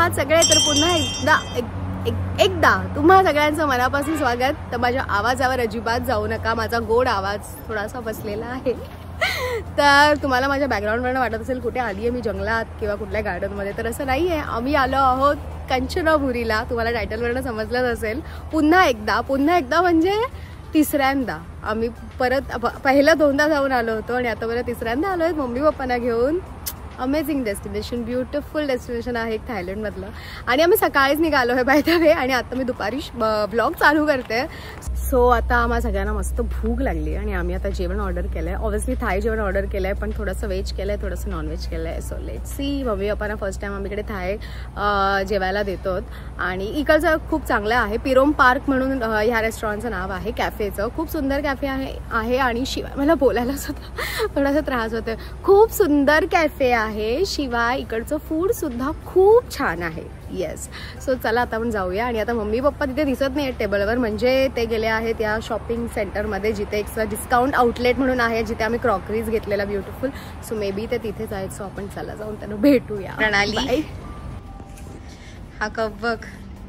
आहात सगळे? तर पुन्हा एकदा तुम्हा सगळ्यांचं मनापासून स्वागत. तर माझ्या आवाजावर अजिबात जाऊ नका, माझा गोड आवाज थोडासा बसलेला आहे. तर तुम्हाला माझ्या बॅकग्राऊंडवरनं वाटत असेल कुठे आली आहे मी, जंगलात किंवा कुठल्या गार्डनमध्ये. तर असं नाही आहे, आम्ही आलो आहोत कंचनापुरीला. तुम्हाला टायटलवरनं समजलंच असेल. पुन्हा एकदा म्हणजे तिसऱ्यांदा. आम्ही परत पहिलं दोनदा जाऊन आलो होतो आणि आता परत तिसऱ्यांदा आलो आहे मम्मी पप्पांना घेऊन. अमेझिंग डेस्टिनेशन, ब्युटिफुल डेस्टिनेशन आहे थायलंडमधलं. आणि आम्ही सकाळीच निघालो आहे बाय द वे, आणि आता मी दुपारी ब्लॉग चालू करते. सो आता आम्हाला सगळ्यांना मस्त भूक लागली आणि आम्ही आता जेवण ऑर्डर केलं आहे. ऑब्व्हियसली थाय जेवण ऑर्डर केलं आहे, पण थोडंसं व्हेज केलं आहे, थोडंसं नॉनव्हेज केलं आहे. So let's see. मम्मी पप्पांना फर्स्ट टाईम आम्ही इकडे थाय जेवायला देतो. आणि इकडचं खूप चांगलं आहे. पिरोम पार्क म्हणून ह्या रेस्टॉरंटचं नाव आहे कॅफेचं. खूप सुंदर कॅफे आहे आणि शिवाय मला बोलायला सुद्धा थोडासा त्रास होतो. खूप सुंदर कॅफे आहे, शिवाय इकडचं फूड सुद्धा खूप छान आहे. येस. सो चला आता आपण जाऊया. आणि आता मम्मी पप्पा तिथे दिसत नाही आहेत टेबलवर, म्हणजे ते गेले आहेत या शॉपिंग सेंटरमध्ये, जिथे एक डिस्काउंट आउटलेट म्हणून आहे, जिथे आम्ही क्रॉकरीज घेतलेला ब्युटिफुल. सो मे बी ते तिथे जायचं. आपण चला जाऊन त्यांना भेटूया. प्रणाली, हा कप बघ,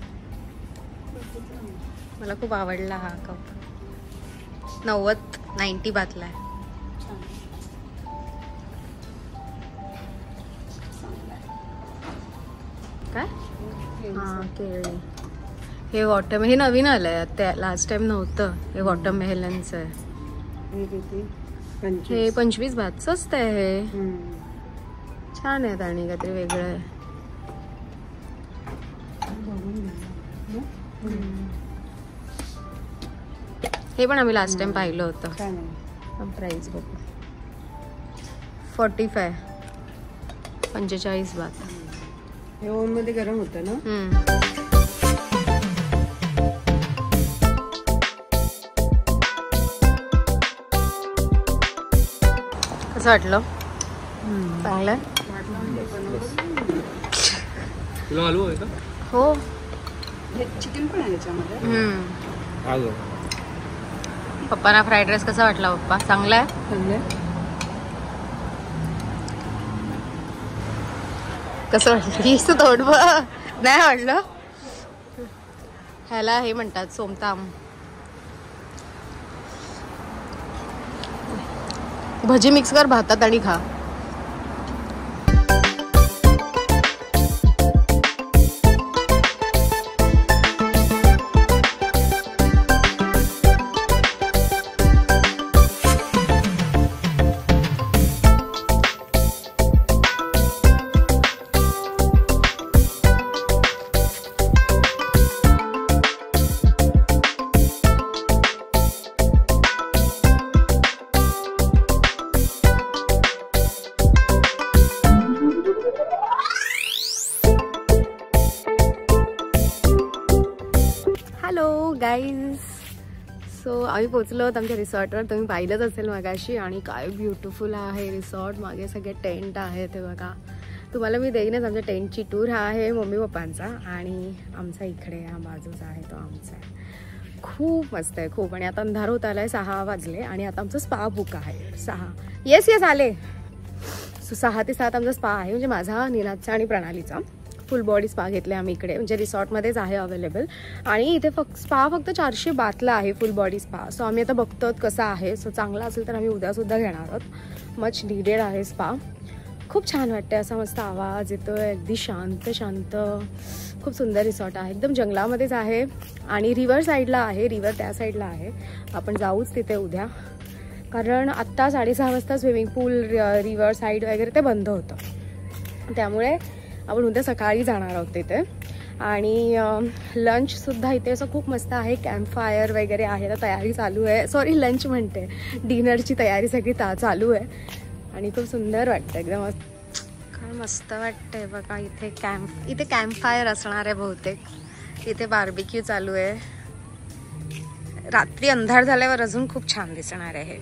मला खूप आवडला हा कप. 90 बातला आहे. काय? हा केळी. हे वॉटर, हे नवीन आलंय, त्या लास्ट टाइम नव्हतं. हे वॉटरमेलनचं आहे. हे 25 बात. स्वस्त आहे हे. छान आहेत आणि काहीतरी वेगळं आहे. हे पण आम्ही लास्ट टाइम पाहिलं होतं. प्राइस बघू. 45 बात. हे ओव्हन मध्ये गरम होतं ना. कसं वाटलं? चांगलं आहे. आलू आहे का? हो. चिकन पण आहे याच्यामध्ये. पप्पांना फ्राईड राईस कसा वाटला पप्पा? चांगला आहे. कसं वाटलं? हीच तोड बघ. नाही आवडलं? ह्याला हे म्हणतात सोमताम. भजी मिक्स कर भातात आणि खा. गाईज, सो आम्ही पोचलो आहोत आमच्या रिसॉर्टवर. तुम्ही पाहिलंच असेल मगाशी. आणि काय ब्युटिफुल आहे रिसॉर्ट. मागे सगळे टेंट आहे ते बघा. तुम्हाला मी देईनच आमच्या टेंटची टूर. हा आहे मम्मी पप्पांचा आणि आमचा इकडे हा बाजूचा आहे तो आमचा आहे. खूप मस्त आहे खूप. आणि आता अंधार होत आला आहे, 6 वाजले. आणि आता आमचं स्पा बुक आहे 6. येस आले. सो 6 ते 7 आमचा स्पा आहे, म्हणजे माझा, नीनाचा आणि प्रणालीचा. फुल बॉडी स्पा घेतले आम्ही इकडे, म्हणजे रिसॉर्टमध्येच आहे अवेलेबल. आणि इथे स्पा फक्त 400 बातला आहे फुल बॉडी स्पा. सो आम्ही आता बघतो कसा आहे. सो चांगला असेल तर आम्ही उद्यासुद्धा घेणार आहोत. मच नीडेड आहे स्पा. खूप छान वाटते, असा मस्त आवाज येतोय, अगदी शांत. खूप सुंदर रिसॉर्ट आहे, एकदम जंगलामध्येच आहे. आणि रिव्हर साईडला आहे, रिव्हर त्या साईडला आहे. आपण जाऊच तिथे उद्या, कारण आत्ता 6:30 वाजता स्विमिंग पूल, रिव्हर साईड वगैरे ते बंद होतं. त्यामुळे आपण उद्या सकाळी जाणार आहोत तिथे. आणि लंचसुद्धा इथे असं खूप मस्त आहे. कॅम्प फायर वगैरे आहे. तर तयारी चालू आहे. सॉरी, लंच म्हणते, डिनरची तयारी सगळी चालू आहे. आणि खूप सुंदर वाटतं एकदम. काय मस्त वाटतंय बघा. इथे कॅम्प फायर असणार आहे बहुतेक. इथे बार्बिक्यू चालू आहे. रात्री अंधार झाल्यावर अजून खूप छान दिसणार आहे.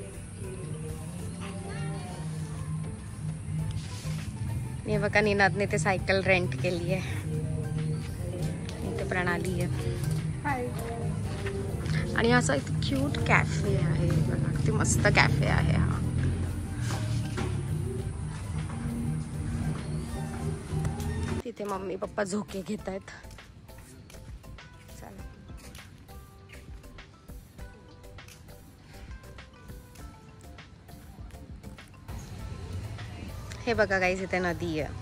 हे बघा, निनादने ते सायकल रेंट केली आहे. इथे प्रणाली आहे. आणि असा इथे क्यूट कॅफे आहे बघा, किती मस्त कॅफे आहे हा. इथे मम्मी पप्पा झोके घेत आहेत. चला हे बघा गाईज इथे नदी आहे.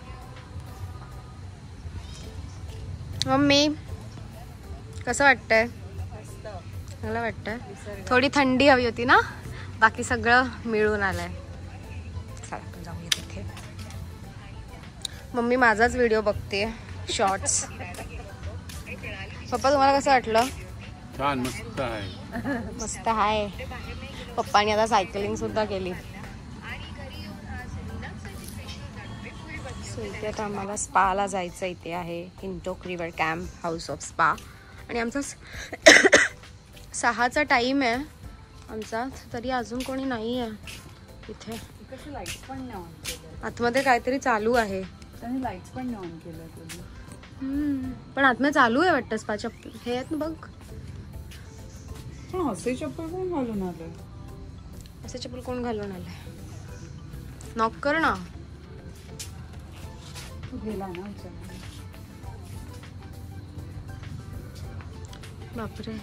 मम्मी कसं वाटतंय? चांगलं वाटतंय. थोडी थंडी हवी होती ना, बाकी सगळं मिळून आलंय. चला आपण जाऊया तिथे. मम्मी माझाच व्हिडिओ बघते शॉर्ट्स. पप्पा तुम्हाला कसं वाटलं? छान मस्त आहे. मस्त आहे. पप्पानी आता सायकलिंग सुद्धा केली. इथे आता आम्हाला स्पाला जायचं. इथे आहे Hintok river camp house of spa. आणि आमचा 6चा टाइम आहे आमचा, तरी अजून कोणी नाही आहे इथे. लाईट्स पण नाही ऑन केलं. आतमध्ये काहीतरी चालू आहे. त्यांनी लाईट्स पण नाही ऑन केलं. पण आतमध्ये चालू आहे वाटतं स्पाच्या. हे आहेत ना बघ. पण असे चप्पल कोण घालून आलं? असे चप्पल कोण घालून आलंय? नॉक कर ना. गेला ना विचार. बापरे.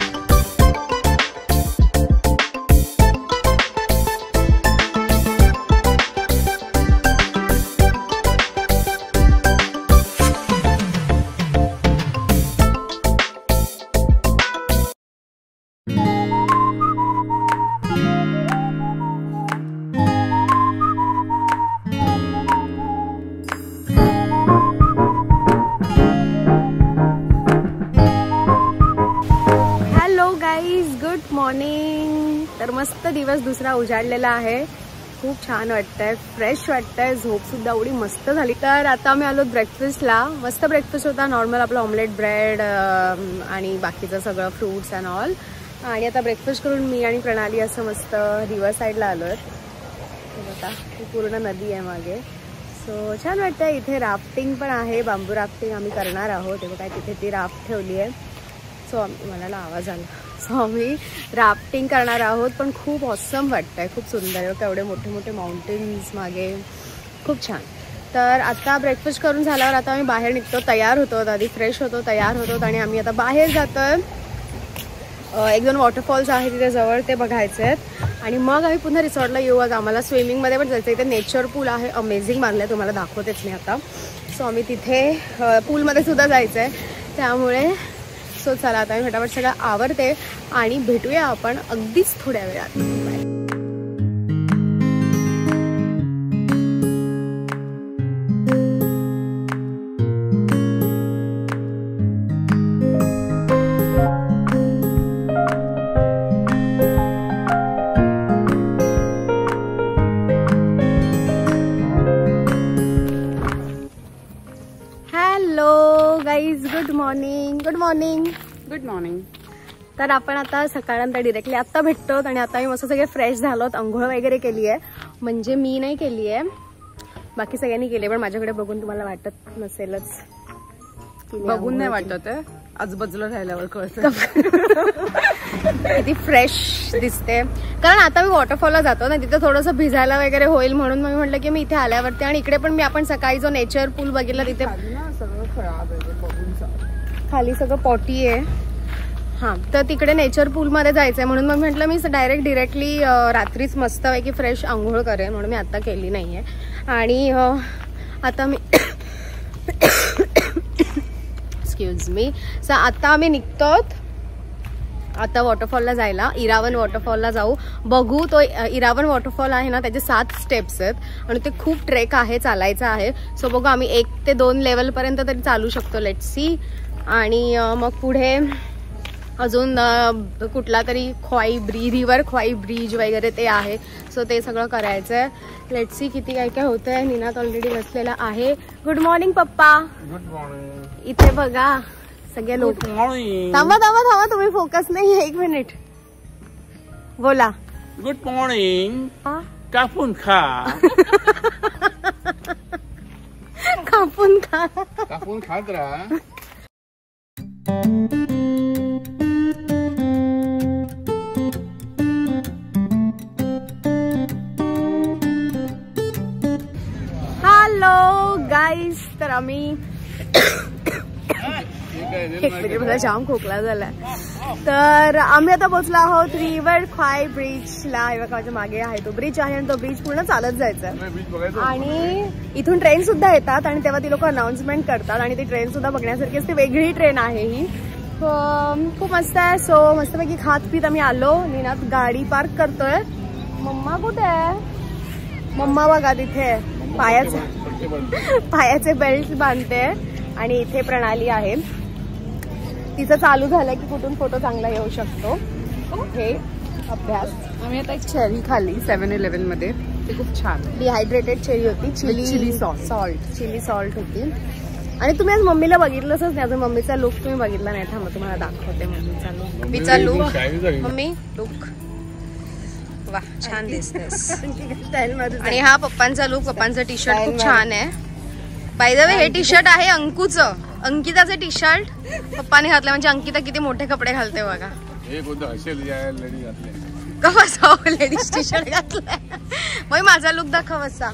मॉर्निंग. तर मस्त दिवस दुसरा उजाडलेला आहे. खूप छान वाटतंय, फ्रेश वाटतंय. झोप सुद्धा एवढी मस्त झाली. तर आता आम्ही आलो ब्रेकफास्टला. मस्त ब्रेकफास्ट होता. नॉर्मल आपलं ऑमलेट ब्रेड आणि बाकीचं सगळं फ्रूट्स अँड ऑल. आणि आता ब्रेकफास्ट करून मी आणि प्रणाली असं मस्त रिव्हर साईडला आलो आहे. आता पूर्ण नदी आहे मागे. सो छान वाटतंय. इथे राफ्टिंग पण आहे, बांबू राफ्टिंग आम्ही करणार आहोत. तेव्हा काय तिथे ती राफ्ट ठेवली आहे. सो मला आवाज आला. सो आम्ही राफ्टिंग करणार आहोत. पण खूप ऑसम वाटतंय, खूप सुंदर आहे. एवढे मोठे मोठे माउंटेन्स मागे, खूप छान. तर आता ब्रेकफास्ट करून झाल्यावर आता आम्ही बाहेर निघतो. तयार होतो, आधी फ्रेश होतो, तयार होतो आणि आम्ही आता बाहेर जातोय. 1-2 वॉटरफॉल्स आहेत तिथे जवळ, ते बघायचे आहेत. आणि मग आम्ही पुन्हा रिसॉर्टला येऊ. आज आम्हाला स्विमिंगमध्ये पण जायचं. इथे नेचर पूल आहे, अमेझिंग बांधलं आहे, तुम्हाला दाखवतेच मी आता. सो आम्ही तिथे पूलमध्ये सुद्धा जायचं आहे. त्यामुळे सो चला आता मी फटाफट सगळं आवरते आणि भेटूया आपण अगदीच थोड्या वेळात. Guys good morning. Good morning. Good morning. तर आपण आता सकाळनंतर डिरेक्टली आत्ता भेटतो. आणि आता मी मस्त सगळे फ्रेश झालोत. अंघोळ वगैरे केली आहे. म्हणजे मी नाही केली आहे, बाकी सगळ्यांनी केली. पण माझ्याकडे बघून तुम्हाला वाटत नसेलच. बघून नाही वाटत आहे, आजूबाजूला राहिल्यावर कळतं किती फ्रेश दिसते. कारण आता मी वॉटरफॉलला जातो ना, तिथे थोडंसं भिजायला वगैरे होईल म्हणून मी म्हटलं की मी इथे आल्यावरती. आणि इकडे पण मी आपण सकाळी जो नेचर पूल बघितला तिथे सगळं खराब आहे. बघून खाली सगळं पॉटी आहे. हां, तर तिकडे नेचर पूलमध्ये जायचं आहे म्हणून मग म्हटलं मी डिरेक्टली रात्रीच मस्तपैकी फ्रेश आंघोळ करेन, म्हणून मी आत्ता केली नाही आहे. आणि आता मी एक्सक्यूज मी. सो आता आम्ही निघतो आता वॉटरफॉलला जायला. इरावन वॉटरफॉलला जाऊ. बघू, तो इरावन वॉटरफॉल आहे ना, त्याचे 7 स्टेप्स आहेत आणि ते खूप ट्रेक आहे, चालायचं आहे. सो बघू, आम्ही 1 ते 2 लेवलपर्यंत तरी चालू शकतो. Let's see. आणि मग पुढे अजून कुठला तरी रिव्हर ख्वाई ब्रिज वगैरे ते आहे. सो ते सगळं करायचं आहे. लेट्स सी किती काय काय होतं आहे. निनात ऑलरेडी बसलेला आहे. गुड मॉर्निंग पप्पा. Good morning. इथे बघा सगळे लोक. थांबा थांबा थांबा, तुम्ही फोकस नाही आहे. 1 मिनिट बोला. Good morning. कापून खा. कापून खा. कापून खात राहा. Hello guys. तर आम्ही एक मिनिट, मला जाम खोकला झालाय. तर आम्ही आता पोहोचलो आहोत रिव्हर क्वाय ब्रिजला. माझ्या मागे आहे तो ब्रिज आहे आणि तो ब्रिज पूर्ण चालत जायचा आणि इथून ट्रेन सुद्धा येतात आणि तेव्हा ती लोक अनाउन्समेंट करतात आणि ती ट्रेन सुद्धा बघण्यासारखी असते. वेगळी ट्रेन आहे ही. खूप मस्त आहे. सो मस्तपैकी खात पीत आम्ही आलो. निनाद गाडी पार्क करतोय. मम्मा कुठे आहे? मम्मा बघा तिथे पायाचे बेल्ट बांधते आणि इथे प्रणाली आहे. तिचं चालू झालंय की कुठून फोटो चांगला येऊ शकतो हे अभ्यास. आम्ही आता एक चेरी खाल्ली 7-11 मध्ये. ते खूप छान डिहायड्रेटेड चेरी होती. चिली सॉल्ट होती. आणि तुम्ही आज मम्मीला बघितलंच नाही अजून. मम्मीचा लुक तुम्ही बघितला नाही. थांबा तुम्हाला दाखवते मम्मीचा लुक. मम्मीचा लुक. मम्मी लुक वा छान दिसतेस. आणि हा पप्पांचा लुक. पप्पांचा टी शर्ट खूप छान आहे. बाय द वे हे टी शर्ट आहे अंकुचं. अंकिताचे टी शर्ट पप्पाने घातलं. म्हणजे अंकिता किती मोठे कपडे घालते बघा. कसा लेडीज टी शर्ट घातलाय. मग माझा लुक दाखव असा.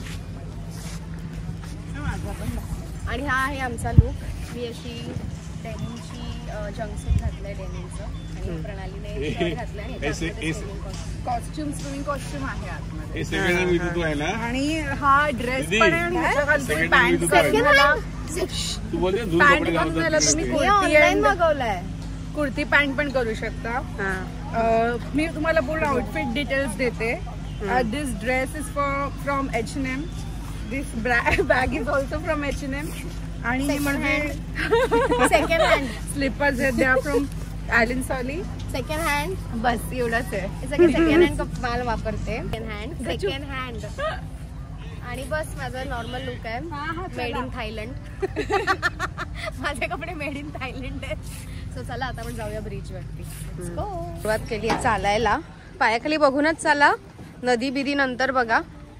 आणि हा आहे आमचा लुक. मी अशी डेनिमची जंकसूट घातलंय डेनिमचं आणि प्रणालीने शर्ट घातलंय. कॉस्ट्युम स्विमिंग कॉस्ट्युम आहे आतमध्ये. हे सेकंड हँड विकतो आहे ना. आणि हा ड्रेस पण आहे. पॅन्ट तू बोलते धूल कपडे घालतात. तुम्ही ऑनलाईन मागवलाय. कुर्ती पॅन्ट पण करू शकता. मी तुम्हाला पूर्ण आउटफिट डिटेल्स देते. This dress is from H&M. This bag is also from H&M. आणि म्हणजे सेकंड हँड स्लिपर्स आहेत त्या from Allen Solly. Second hand बस एवढंच आहे. सेकंड हँड माल वापरते. सेकंड हँड आणि बस माझा नॉर्मल लुक आहे. Made in Thailand. माझे कपडे मेड इन थायलंड आहेत. सो चला आता आपण जाऊया ब्रिज वरती. सुरुवात केली आहे चालायला. पायाखाली बघूनच चाला. नदी बिदी नंतर बघा.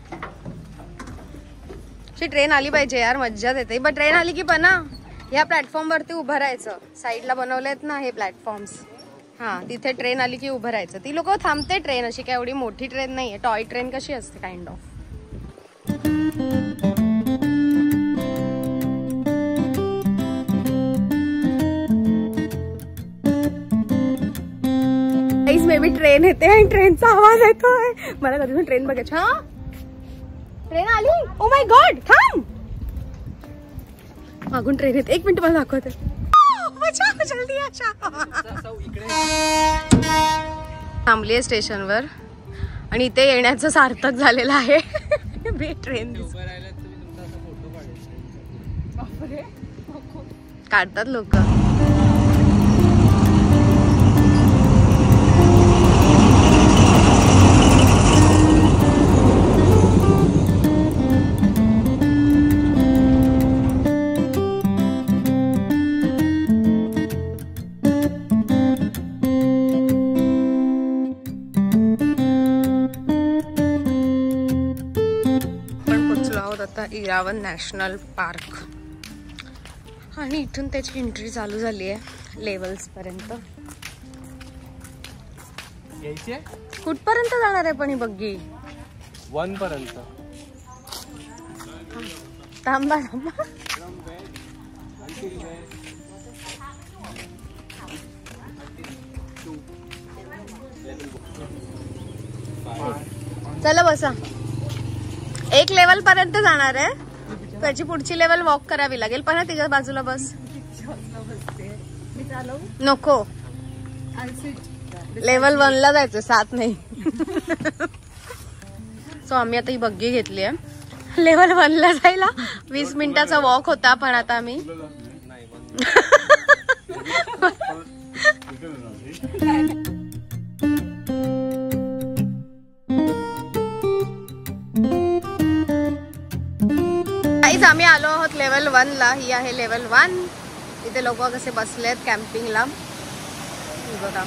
अशी ट्रेन आली पाहिजे यार. मज्जा येते. पण ट्रेन आली की पण ह्या प्लॅटफॉर्म वरती उभं राहायचं. साईडला बनवलेत ना हे प्लॅटफॉर्म्स. हा तिथे ट्रेन आली की उभं राहायचं. ती लोक थांबते ट्रेन. अशी काय एवढी मोठी ट्रेन नाहीये. टॉय ट्रेन कशी असते kind of. Maybe train येते आणि ट्रेनचा आवाज येतोय. मला कधी ट्रेन बघायची. हा ट्रेन आली. ओ माय गॉड थांब. मागून ट्रेन येते. एक मिनिट मला दाखवते. थांबली स्टेशनवर आणि इथे येण्याचं सार्थक झालेलं आहे. ट्रेन काढतात लोक. इरावत नॅशनल पार्क आणि इथून त्याची एंट्री चालू झाली आहे लेवल्स पर्यंत. कुठपर्यंत जाणार आहे पण ही बग्गी? 1 पर्यंत. थांबा थांबा. चला बसा. एक लेवल पर्यंत जाणार आहे. त्याची पुढची लेवल वॉक करावी लागेल. पण तिच्या बाजूला बस. नको. लेवल 1 ला जायचं 7 नाही. सो आम्ही आता ही बग्गी घेतली आहे. लेवल 1 ला जायला 20 मिनिटाचा वॉक होता. पण आता आम्ही आम्ही आलो आहोत लेवल 1 ला. ही आहे लेवल 1. इथे लोक कसे बसलेत कॅम्पिंगला. बघा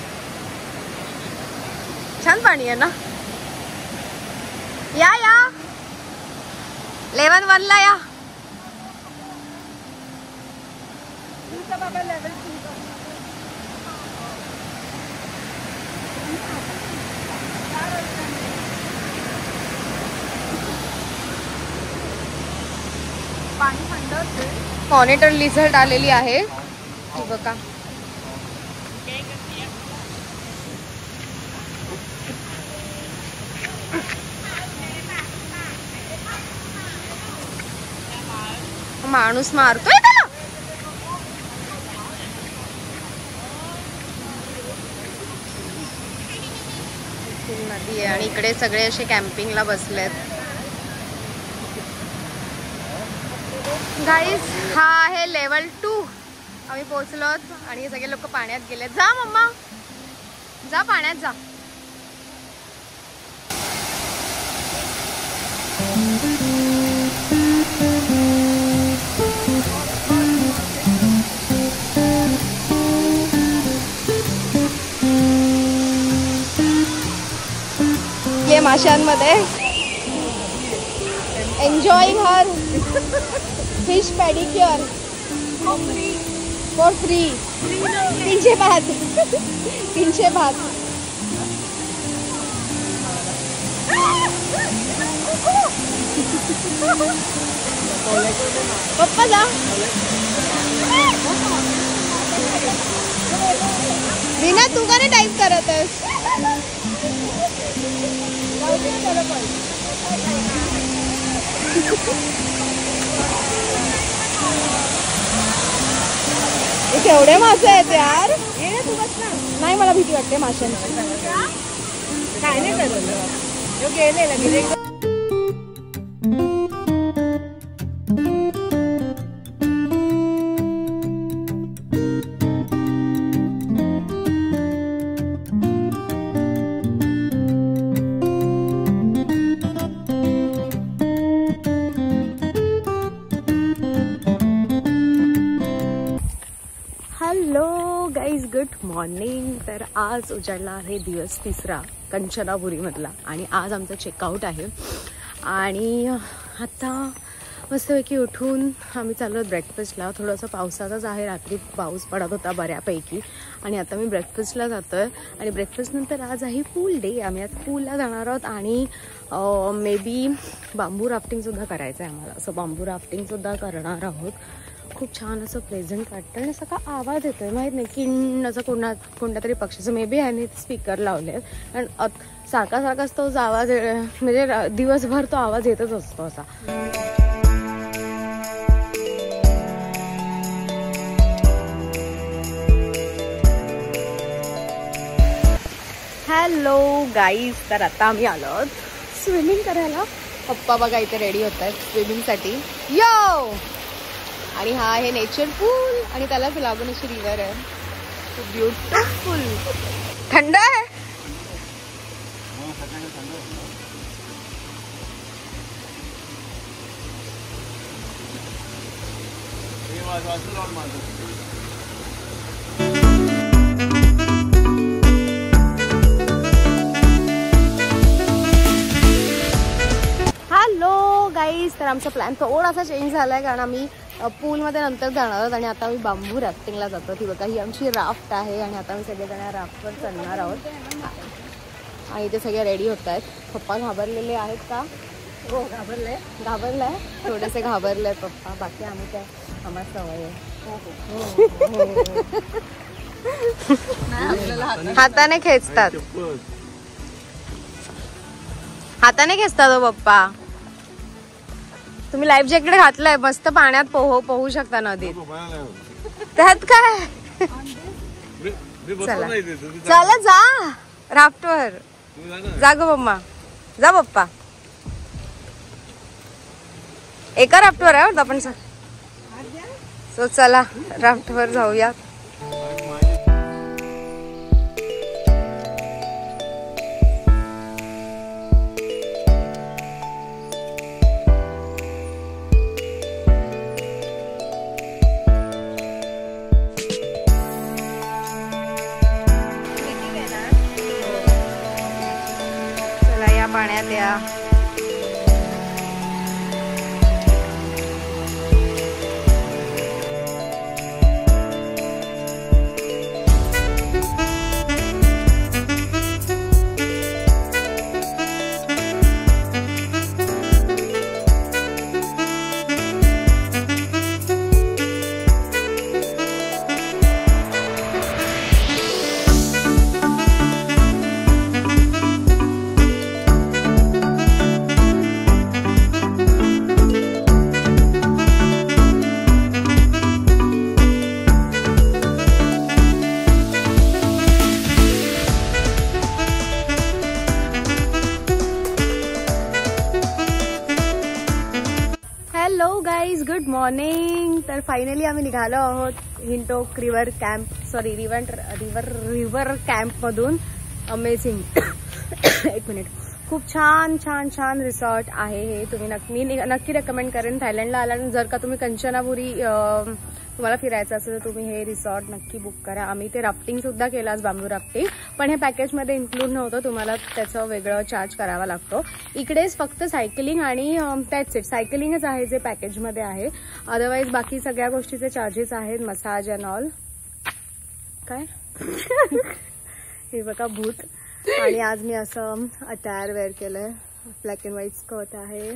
छान पाणी आहे ना. या या लेवल 1 ला या. पाणी थंड असेल. मॉनिटर लिझर्ट आलेली आहे ही बघा. माणूस मारतोय त्याला. नदी आहे आणि इकडे सगळे असे कॅम्पिंगला बसलेत. गाईज हा आहे लेवल 2. आम्ही पोहोचलो आणि हे सगळे लोक पाण्यात गेले. जा मम्मा जा पाण्यात जा. ये माशांमध्ये enjoying her fish pedicure for free. 300 बात 300 बात. पप्पा जा. रीना तू का नाही टाईप करत आहेस. केवढे मासे आहेत यार. नाही मला भीती वाटते माशांची. काय नाही करत गेले लगेच. Hello guys, good morning. तर आज उजाडला आहे दिवस 3रा कंचनापुरीमधला आणि आज आमचं चेकआउट आहे. आणि आता मस्तपैकी उठून आम्ही चाललो ब्रेकफास्टला. थोडंसं पावसाचाच आहे, रात्री पाऊस पडत होता बऱ्यापैकी. आणि आता मी ब्रेकफास्टला जातो आहे आणि ब्रेकफास्टनंतर आज आहे पूल डे. आम्ही आज पूलला जाणार आहोत आणि मे बी बांबू राफ्टिंगसुद्धा करायचं आहे आम्हाला. असं बांबू राफ्टिंगसुद्धा करणार आहोत. खूप छान असं प्लेझंट वाटतं आणि सगळा आवाज येतो आहे माहीत नाही. किण असं कोणत्या तरी पक्षाचं मे बी ह्याने स्पीकर लावले आहेत आणि सारखाच तोच आवाज म्हणजे दिवसभर तो आवाज येतच असतो असा. हॅलो गाईज, तर आता आम्ही आलो स्विमिंग करायला. पप्पा बघा इथे रेडी होत आहेत स्विमिंगसाठी. यो. आणि हा आहे नेचर पूल आणि त्यालाच लागून अशी रिव्हर आहे. ब्युटिफुल. थंड आहे. हॅलो गाईज, तर आमचा प्लॅन थोडासा चेंज झाला आहे कारण आम्ही पूलमध्ये नंतर जाणार आहोत आणि आता आम्ही बांबू राफ्टिंगला जातो. ती बघा ही आमची राफ्ट आहे आणि आता आम्ही सगळेजण राफ्टवर चढणार आहोत आणि इथे सगळे रेडी होत आहेत. पप्पा घाबरलेले आहेत का? हो घाबरलाय थोडेसे घाबरले पप्पा. बाकी आम्ही काय आम्हाला सवय आहे. हाताने खेचतात. हाताने खेचतात हो पप्पा. तुम्ही लाईफ जॅकेट घातलंय, मस्त पाण्यात पोहू शकता नदीत. त्यात काय. चला जा राफ्टवर. जा ग मम्मा, जा पप्पा. एका राफ्टवर आहे आपण. सो चला राफ्टवर जाऊया. पाण्यात या. Good morning. तर फायनली आम्ही निघालो आहोत Hintok river camp, sorry river camp मधून. अमेझिंग. एक मिनिट. खूप छान छान छान रिसॉर्ट आहे हे. तुम्ही नक्की रेकमेंड करेन. थायलंडला आल्यानंतर जर का तुम्ही कंचनापुरी तुम्हाला फिरायचं असेल तर तुम्ही हे रिसॉर्ट नक्की बुक करा. आम्ही ते राफ्टिंग सुद्धा केलं आज, बांबू राफ्टिंग, पण हे पॅकेजमध्ये इन्क्लूड नव्हतं. तुम्हाला त्याचं वेगळं चार्ज करावा लागतो. इकडेच फक्त सायकलिंग आणि दॅट्स इट. सायकलिंगच आहे जे पॅकेजमध्ये आहे. अदरवाईज बाकी सगळ्या गोष्टीचे चार्जेस आहेत. Massage and all. काय हे बघा भूत. आणि आज मी असं अटायर वेअर केलंय. ब्लॅक अँड व्हाईट स्कर्ट आहे.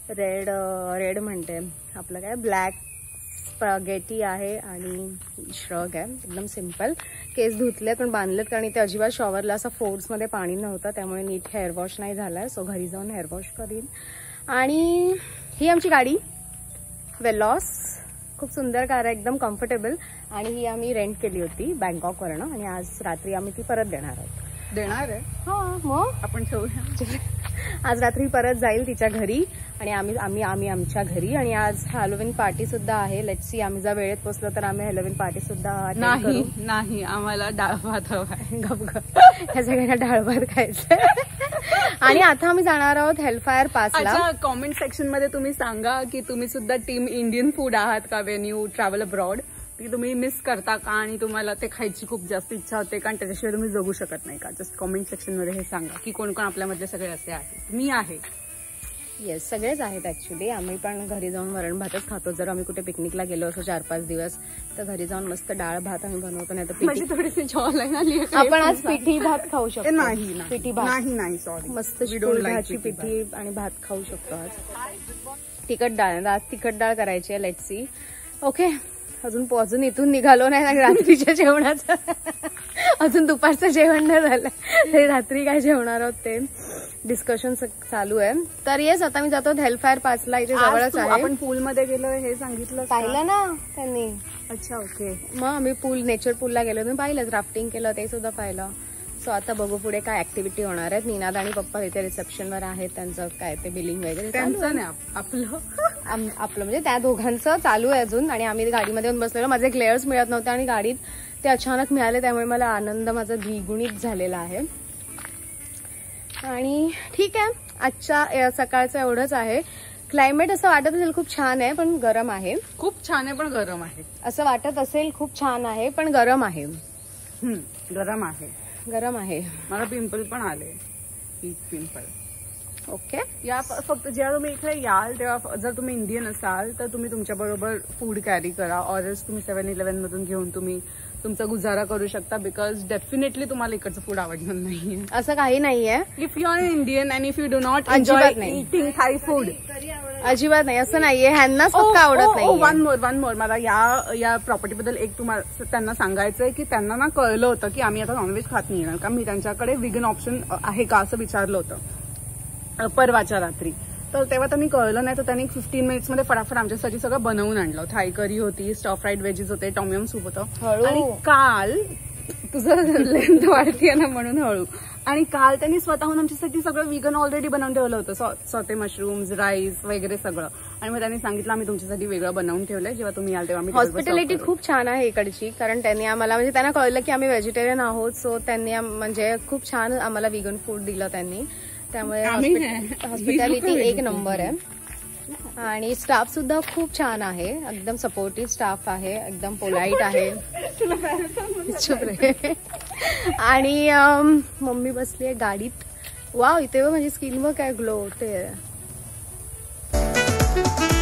रेड म्हणते आपलं काय ब्लॅक स्पॅगेटी आहे आणि श्रग आहे. एकदम सिम्पल. केस धुतले पण बांधलेत कारण इथे अजिबात शॉवरला असं फोर्समध्ये पाणी नव्हतं, त्यामुळे नीट हेअर वॉश नाही झालाय. सो घरी जाऊन हेअर वॉश करीन. आणि ही आमची गाडी वेलॉस. खूप सुंदर कार आहे, एकदम कम्फर्टेबल. आणि ही आम्ही रेंट केली होती बँकॉकवरनं आणि आज रात्री आम्ही ती परत देणार आहोत. देणार आहे? हा, मग आपण ठेवूया. आज रात्री परत जाईल तिच्या घरी आणि आम्ही आमच्या घरी. आणि आज हॅलोविन पार्टी सुद्धा आहे. लेट्स सी, आम्ही जर वेळेत पोहोचलो तर आम्ही हॅलोविन पार्टी सुद्धा नाही आम्हाला डाळ भात हवाय. ह्या सगळ्यांना डाळ भात खायचं. आणि आता आम्ही जाणार आहोत हेलफायर पासला. कॉमेंट सेक्शन मध्ये तुम्ही सांगा की तुम्ही सुद्धा टीम इंडियन फूड आहात का वेन यू ट्रॅव्हल अब्रॉड. की तुम्ही मिस करता का आणि तुम्हाला ते खायची खूप जास्त इच्छा होते का आणि त्याच्याशिवाय तुम्ही जगू शकत नाही का. जस्ट कॉमेंट सेक्शन मध्ये हे सांगा की कोण कोण आपल्यामधले सगळे असे आहेत. मी आहे. येस, सगळेच आहेत ऍक्च्युली. आम्ही पण घरी जाऊन वरण भातच खातो. जर आम्ही कुठे पिकनिकला गेलो असो 4-5 दिवस तर घरी जाऊन मस्त डाळ भात आम्ही बनवतो. नाही तर थोडीशी जॉल आली. आपण आज पिठी भात खाऊ शकतो. नाही पिठी भात नाही सॉरी. मस्त भाजी पिठी आणि भात खाऊ शकतो आज. तिखट डाळ करायची आहे. Let's see. ओके, अजून इथून निघालो नाही आणि रात्रीच्या जेवणाचं अजून दुपारचं जेवण नाही झालं. तरी रात्री काय जेवणार आहोत ते डिस्कशन चालू आहे. तर येस, आता मी जातो हेलफायर पासला. इथे जवळच आहे. आपण पूलमध्ये गेलोय हे सांगितलं पाहिलं ना त्यांनी. अच्छा, ओके. मग आम्ही नेचर पूलला गेलो. तुम्ही पाहिलं, राफ्टिंग केलं ते सुद्धा पाहिलं. सो आता बघू पुढे काय ऍक्टिव्हिटी होणार आहेत. निनाद आणि पप्पा तिथे रिसेप्शनवर आहेत. त्यांचं काय ते बिलिंग वगैरे त्यांचं नाही आपलं म्हणजे त्या दोघांचं चालू आहे अजून. आणि आम्ही गाडीमध्ये येऊन बसलेलो. माझे ग्लेअर्स मिळत नव्हते आणि गाडीत ते अचानक मिळाले, त्यामुळे मला आनंद माझा द्विगुणित झालेला आहे. आणि ठीक आहे, आजच्या सकाळचं एवढंच आहे. क्लायमेट असं वाटत असेल खूप छान आहे पण गरम आहे. खूप छान आहे पण गरम आहे. असं वाटत असेल खूप छान आहे पण गरम आहे. गरम आहे. मला पिंपल पण आले. पिंपल. ओके. या फक्त जेव्हा तुम्ही इकडे याल तेव्हा जर तुम्ही इंडियन असाल तर तुम्ही तुमच्या बरोबर फूड कॅरी करा. ऑरच तुम्ही 7-11 मधून घेऊन तुम्ही तुमचा गुजारा करू शकता. बिकॉज डेफिनेटली तुम्हाला इकडचं फूड आवडणार नाहीये. असं काही नाहीये. If you are Indian and if you do not enjoy eating Thai food, अजिबात नाही. असं नाहीये. ह्यांनाच फक्त आवडत नाही. वन मोर मला या प्रॉपर्टी बद्दल एक तुम्हाला त्यांना सांगायचंय की त्यांना ना कळलं होतं की आम्ही आता नॉनव्हेज खात नाही येणार का. मी त्यांच्याकडे विगन ऑप्शन आहे का असं विचारलं होतं परवाच्या रात्री. तर तेव्हा त्यांनी कळलं नाही तर त्यांनी 15 मिनिट्समध्ये फटाफट आमच्यासाठी सगळं बनवून आणलं. थाई करी होती, स्टर फ्राईड व्हेजीस होते, टॉम सूप होतं. आणि काल तुझं लेंथ वाढतीये ना म्हणून हळू. आणि काल त्यांनी स्वतःहून आमच्यासाठी सगळं विगन ऑलरेडी बनवून ठेवलं होतं. सॉटे मशरूम्स, राईस वगैरे सगळं. आणि मग त्यांनी सांगितलं आम्ही तुमच्यासाठी वेगळं बनवून ठेवलंय, जेव्हा तुम्ही याल तेव्हा. हॉस्पिटॅलिटी खूप छान आहे इकडची. कारण त्यांनी आम्हाला म्हणजे त्यांना कळलं की आम्ही व्हेजिटेरियन आहोत. सो त्यांनी म्हणजे खूप छान आम्हाला विगन फूड दिलं त्यांनी. त्यामुळे हॉस्पिटॅलिटी एक नंबर आहे. आणि स्टाफ सुद्धा खूप छान आहे. एकदम सपोर्टिव्ह स्टाफ आहे. एकदम पोलाईट आहे. आणि मम्मी बसली आहे गाडीत. वाव, इथे माझी स्किन वर काय ग्लो होते.